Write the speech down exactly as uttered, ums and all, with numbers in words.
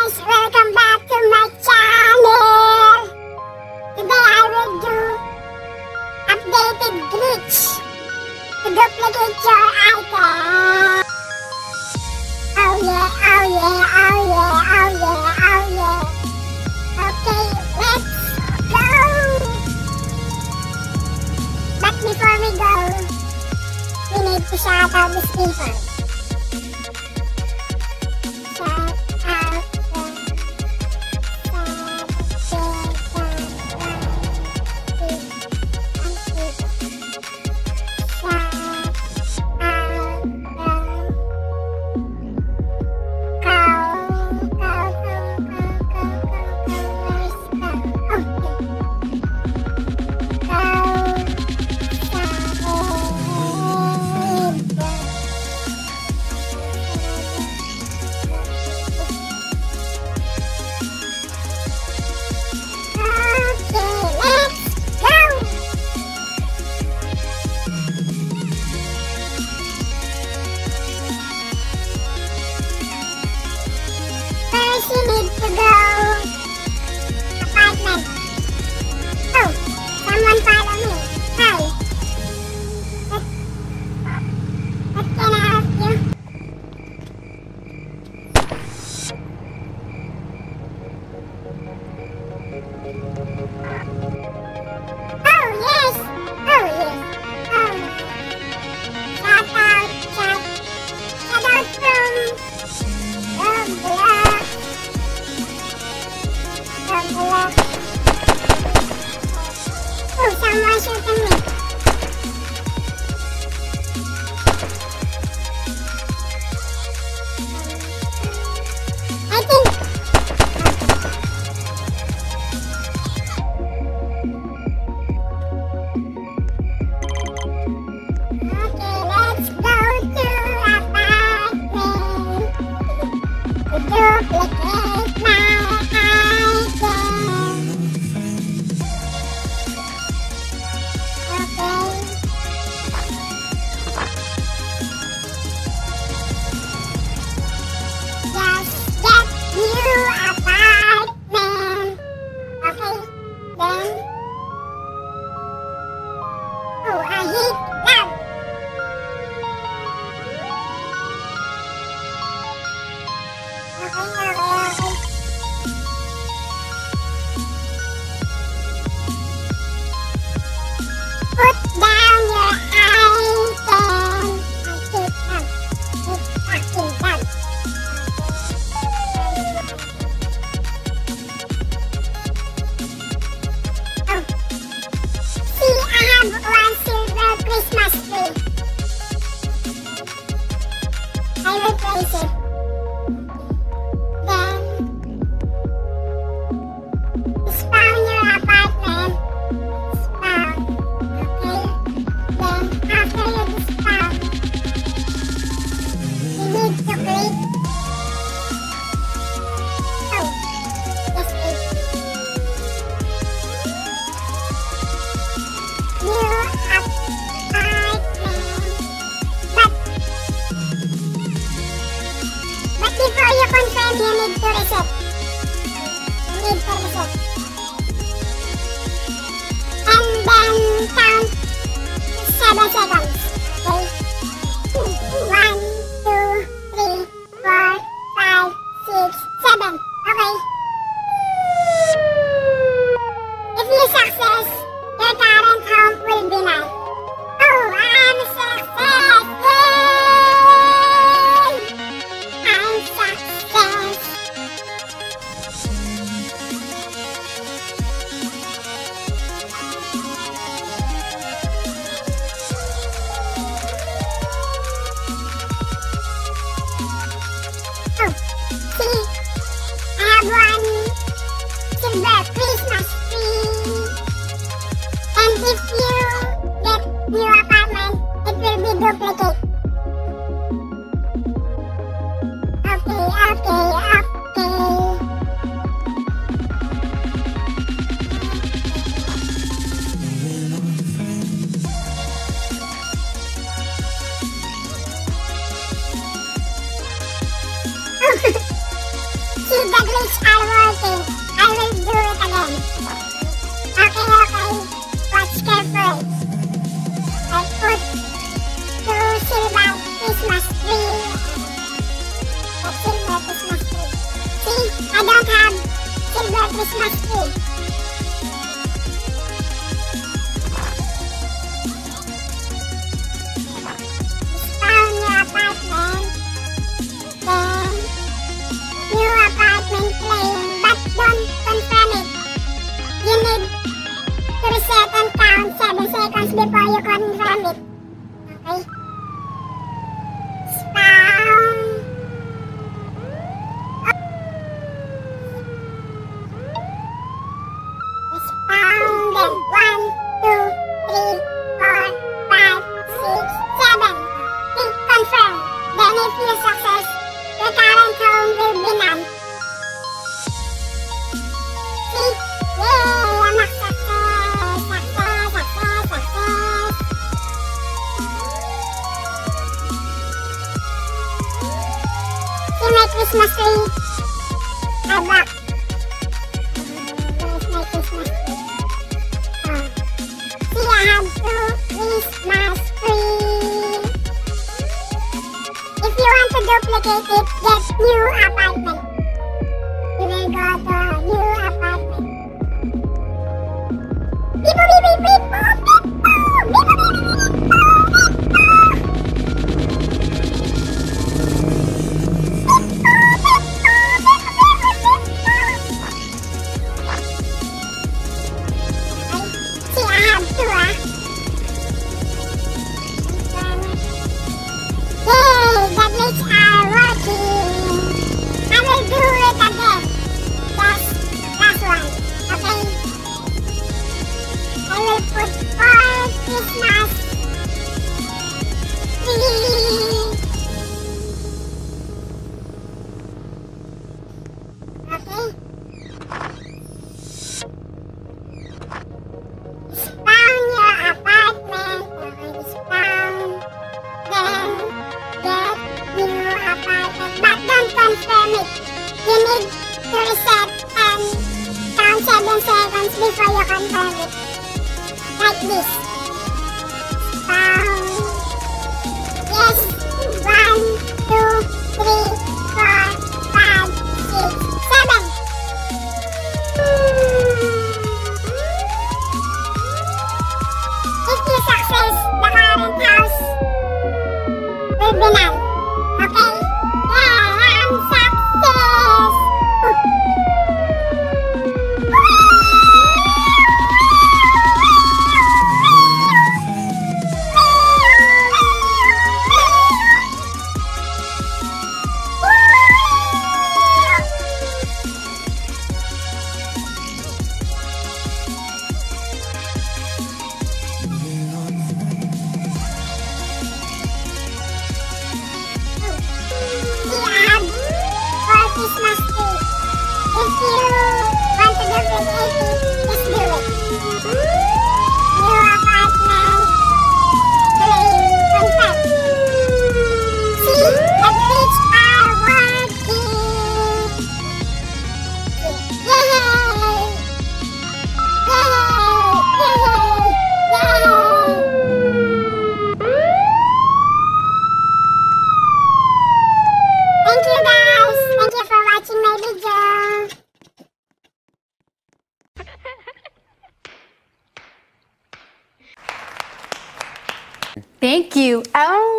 guys, welcome back to my channel. Today I will do updated glitch to duplicate your item. Oh yeah, oh yeah, oh yeah, oh yeah, oh yeah. Okay, let's go. But before we go, we need to shout out these people. See the glitch are working. I will do it again. Okay, okay. Watch carefully. I put two silver Christmas tree. A silver Christmas tree. See, I don't have silver Christmas tree. Found your apartment. Then new apartment playing, but don't confirm it. You need to reset and count seven seconds before you confirm it. Okay? Spawn. Spawn then. One, two, three, four, five, six, seven. Click confirm. Then if you success, your current home will be none. See? Yay! I'm a success! Success! Success! Success! See my Christmas tree? I blocked. Where's my Christmas tree? Oh. See, I have two Christmas trees. If you want to duplicate it, get new apartment. You will go to new apartment. Beep, beep, beep, beep, beep, beep, beep, beep, beep, beep, beep, see, I have two, ah. Yay, the glitch are working. I will do it again. Just last one, okay? I will put four Christmas trees. Okay? Spawn your apartment. Okay, spawn. Then get new apartment. But don't confirm it. You need to reset and count seven seconds before you confirm it. Like this. Spawn. Yes. One, two, three, four, five, six, seven. If you success, the current house will be none. Okay? Yeah, I'm success! Christmas tree. If you want to duplicate it, just do it. New apartment. Playing confirm. See, the glitch are working. Yay! Yay! Yay! Yay! Thank you guys. Thank you for watching my video. Thank you. Oh.